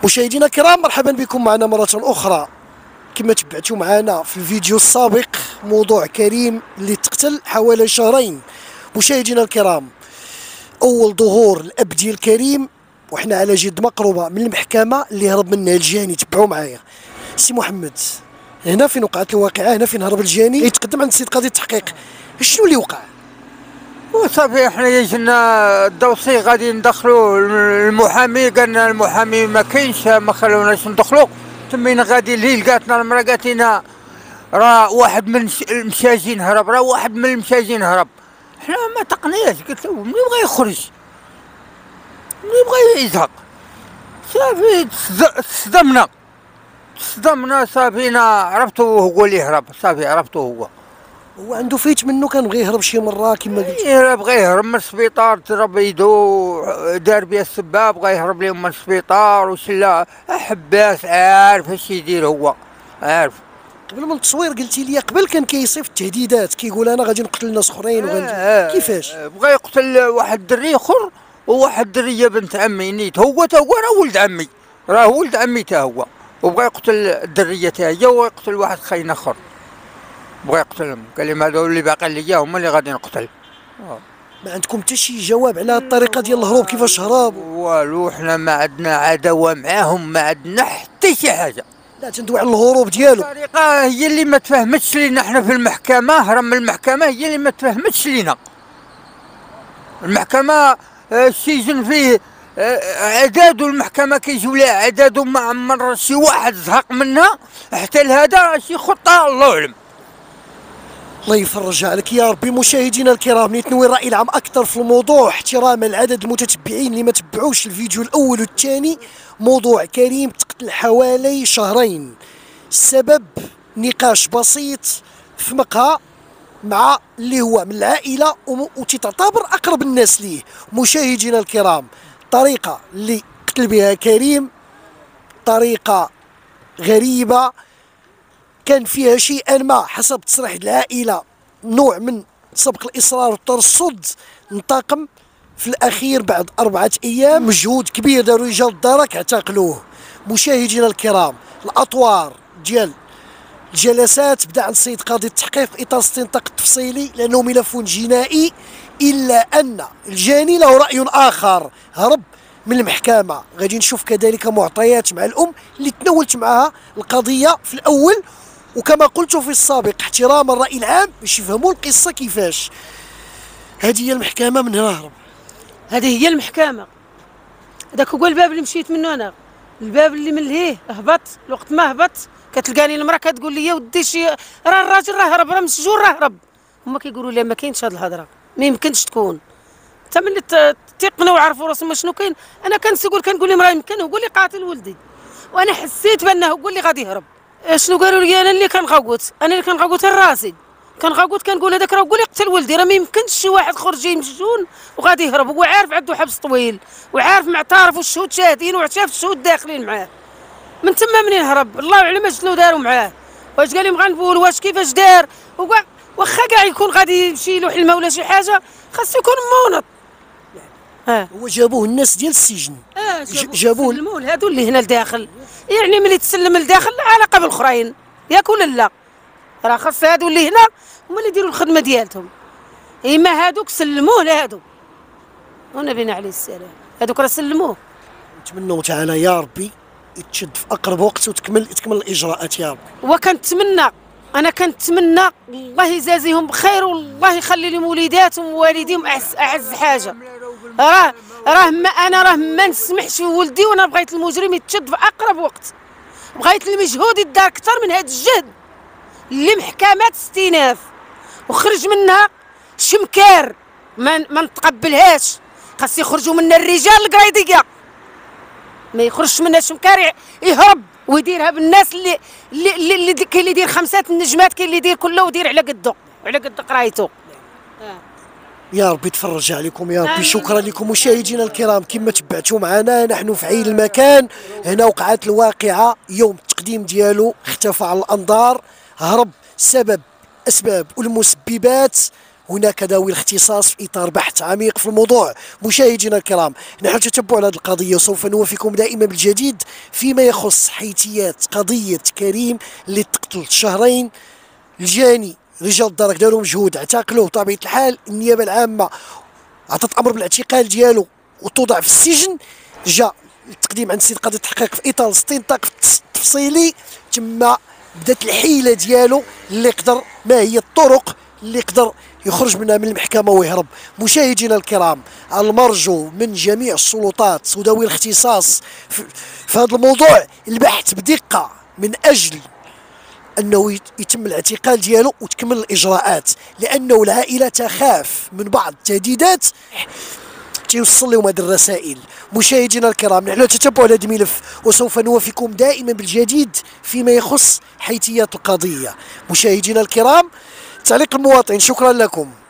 مشاهدينا الكرام، مرحبا بكم معنا مرة أخرى. كما تبعتوا معنا في الفيديو السابق موضوع كريم اللي تقتل حوالي شهرين. مشاهدينا الكرام، أول ظهور الأب ديال كريم وحنا على جد مقربة من المحكمة اللي هرب منها الجاني. تبعوا معايا سي محمد، هنا فين وقعت الواقعة، هنا فين هرب الجاني يتقدم عند السيد قاضي التحقيق. شنو اللي وقع؟ وصافي حنا جينا الدوسي غادي ندخلو المحامي، قالنا المحامي ما كاينش، ما خلوناش ندخلو. تمينا غادي اللي لقاتنا المرا قالت لنا راه واحد من المشاجين هرب، راه واحد من المشاجين هرب. حنا ما طقناش، قلت له ملي بغا يخرج، ملي بغا يزهق. صافي تصدمنا صافينا عرفتو هو اللي هرب، صافي عرفتو هو عنده فيت منه، كان بغى يهرب شي مره كما قلت. بغى يهرب من السبيطار، ضرب يدو دار بها السباب، بغى يهرب لهم من السبيطار وشلا حباس. عارف اش يدير هو، عارف. قبل من التصوير قلتي لي قبل كان كيصيف التهديدات، كيقول انا غادي نقتل ناس اخرين كيفاش؟ بغى يقتل واحد الدري اخر وواحد الدريه بنت عمي نيت. هو تا هو راه ولد عمي، راه ولد عمي تا هو، وبغى يقتل الدريه تا هي ويقتل واحد خاين اخر، بغى يقتلهم. قال لي هذول اللي باقي ليا هما اللي غادي نقتل. ما عندكم حتى شي جواب على الطريقه ديال الهروب، كيفاش هرب؟ والو، حنا ما عندنا عداوه معاهم، ما عندنا حتى شي حاجه. لا تندوي على الهروب ديالو. الطريقه هي اللي ما تفهمتش لينا. حنا في المحكمه هرب من المحكمه، هي اللي ما تفهمتش لينا. المحكمه السجن فيه عداد، والمحكمه كيجيو لها عداد، وما عمر شي واحد زهق منها حتى لهذا شي خطه الله اعلم. الله يفرج عليك يا ربي. مشاهدينا الكرام، نتنوي الرأي العام أكثر في الموضوع احتراما لعدد المتتبعين اللي ما تبعوش الفيديو الأول والثاني. موضوع كريم تقتل حوالي شهرين، السبب نقاش بسيط في مقهى مع اللي هو من العائلة وتعتبر أقرب الناس ليه. مشاهدينا الكرام، الطريقة اللي قتل بها كريم طريقة غريبة، كان فيها شيئا ما حسب تصريح العائلة نوع من سبق الإصرار والترصد. انتقم في الأخير بعد 4 أيام، مجهود كبير داروا رجال الدرك اعتقلوه. مشاهدينا الكرام، الأطوار ديال الجلسات بدا عند السيد قاضي التحقيق في إطار استنطاق التفصيلي لأنه ملف جنائي، إلا أن الجاني له رأي آخر، هرب من المحكمة. غادي نشوف كذلك معطيات مع الأم اللي تناولت معها القضية في الأول، وكما قلت في السابق احترام الرأي العام باش يفهموا القصة كيفاش. هذه هي المحكمة، من هنا هرب. هذه هي المحكمة. هذاك هو الباب اللي مشيت منه انا، الباب اللي من لهيه هبط. الوقت ما هبط كتلقاني المراه كتقول لي ودي شي، راه الراجل راه هرب، راه مسجون راه هرب. هما كيقولوا لي ما كاينش هاد الهضره، ما يمكنش تكون. حتى ملي تيقنوا وعرفوا راسهم شنو كاين، انا كنقول لهم راه يمكن هو اللي قاتل ولدي، وانا حسيت بانه هو اللي غادي يهرب. شنو قالوا لي؟ انا اللي كنغوت راسي، كنقول هذاك راه هو اللي قتل ولدي، راه ما يمكنش شي واحد خرج جاي مسجون وغادي يهرب. هو عارف عنده حبس طويل، وعارف معترف والشهود شاهدين وشاف الشهود داخلين معاه. من تما منين هرب الله اعلم شنو داروا معاه، واش قال لهم غنبول، واش كيفاش دار. واخا كاع يكون غادي يمشي له حلمه ولا شي حاجه، خاصو يكون مونط. هو جابوه الناس ديال السجن، جابوه سلموه لهادو اللي هنا لداخل. يعني ملي تسلم لداخل لا علاقه بالاخرين ياك ولا لا، راه خاص هادو اللي هنا هما اللي يديروا الخدمه ديالهم. اما هادوك سلموه لهادو والنبي عليه السلام، هادوك راه سلموه. نتمنوا تعالى يا ربي يتشد في اقرب وقت وتكمل الاجراءات يا ربي. وكنتمنى، انا كنتمنى الله يجازيهم بخير، والله يخلي لهم وليداتهم ووالديهم اعز حاجه. راه ما نسمحش ولدي، وانا بغيت المجرم يتشد في اقرب وقت. بغيت المجهود يدار اكثر من هذا الجهد اللي محكمات استئناف وخرج منها شمكار، ما نتقبلهاش. خاص يخرجوا منها الرجال القرايديه، ما يخرجش منها شمكار يهرب ويديرها بالناس اللي كاين اللي يدير 5 النجمات، كاين اللي يدير كله ودير على قده وعلى قد قرايته. يا ربي تفرج عليكم يا ربي. شكرا لكم مشاهدينا الكرام، كما تبعتوا معنا نحن في عين المكان. هنا وقعت الواقعة، يوم التقديم ديالو اختفى على الأنظار، هرب. اسباب والمسببات هناك ذوي الاختصاص في إطار بحث عميق في الموضوع. مشاهدينا الكرام، نحن نتتبع هذه القضية وسوف نوافيكم دائما بالجديد فيما يخص حيثيات قضية كريم اللي تقتل شهرين. الجاني رجال الدرك داروا مجهود، اعتقلوه بطبيعة الحال. النيابة العامة عطت أمر بالاعتقال ديالو وتوضع في السجن. جاء التقديم عند سيد قاضي التحقيق في إطار الاستنطاق التفصيلي، تما بدات الحيلة ديالو اللي يقدر، ما هي الطرق اللي يقدر يخرج منها من المحكمة ويهرب. مشاهدينا الكرام، المرجو من جميع السلطات وذوي الاختصاص في هذا الموضوع البحث بدقة من أجل أنه يتم الاعتقال ديالو وتكمل الإجراءات، لأنه العائلة تخاف من بعض التهديدات تيوصل لهم هذه الرسائل. مشاهدينا الكرام، نحن نتتبع هذا الملف وسوف نوافيكم دائما بالجديد فيما يخص حيثيات القضية. مشاهدينا الكرام، تعليق المواطن. شكرا لكم.